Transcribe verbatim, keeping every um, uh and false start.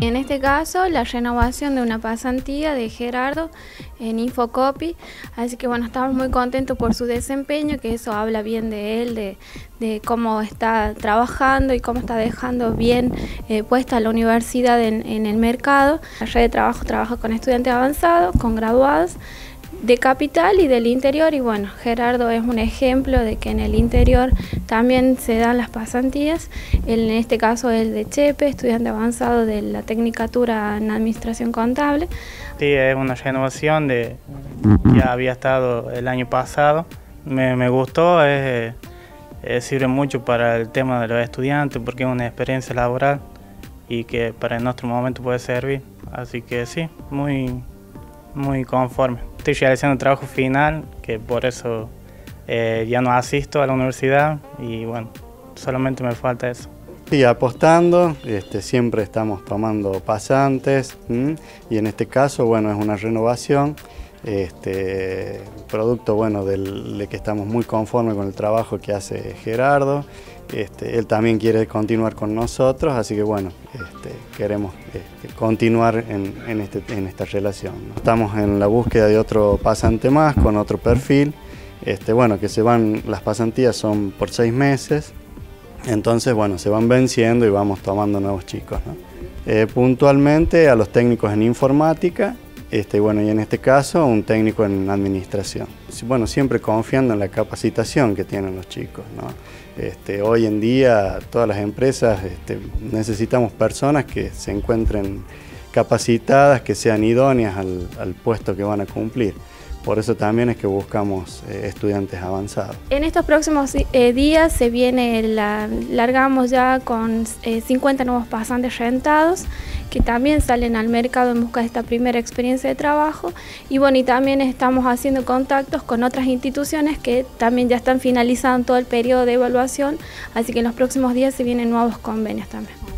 En este caso, la renovación de una pasantía de Gerardo en Infocopy, así que bueno, estamos muy contentos por su desempeño, que eso habla bien de él, de, de cómo está trabajando y cómo está dejando bien eh, puesta la universidad en, en el mercado. La red de trabajo trabaja con estudiantes avanzados, con graduados de capital y del interior, y bueno, Gerardo es un ejemplo de que en el interior también se dan las pasantías. Él, en este caso es de Chepe, estudiante avanzado de la Tecnicatura en Administración Contable. Sí, es una renovación de, ya había estado el año pasado, me, me gustó, es, es, sirve mucho para el tema de los estudiantes porque es una experiencia laboral y que para nuestro momento puede servir, así que sí, muy, muy conforme. Estoy realizando un trabajo final, que por eso eh, ya no asisto a la universidad y bueno, solamente me falta eso. Sí, apostando, este, siempre estamos tomando pasantes ¿m? y en este caso, bueno, es una renovación, este, producto bueno del, de que estamos muy conformes con el trabajo que hace Gerardo. Este, él también quiere continuar con nosotros, así que bueno, este, queremos este, continuar en, en, este, en esta relación, ¿no? Estamos en la búsqueda de otro pasante más, con otro perfil, este, bueno, que se van, las pasantías son por seis meses, entonces bueno, se van venciendo y vamos tomando nuevos chicos, ¿no? Eh, puntualmente a los técnicos en informática, este, bueno, y en este caso un técnico en administración. Bueno, siempre confiando en la capacitación que tienen los chicos, ¿no? Este, hoy en día todas las empresas este, necesitamos personas que se encuentren capacitadas, que sean idóneas al, al puesto que van a cumplir. Por eso también es que buscamos eh, estudiantes avanzados. En estos próximos eh, días se viene, la, largamos ya con eh, cincuenta nuevos pasantes rentados que también salen al mercado en busca de esta primera experiencia de trabajo, y bueno, y también estamos haciendo contactos con otras instituciones que también ya están finalizando todo el periodo de evaluación, así que en los próximos días se vienen nuevos convenios también.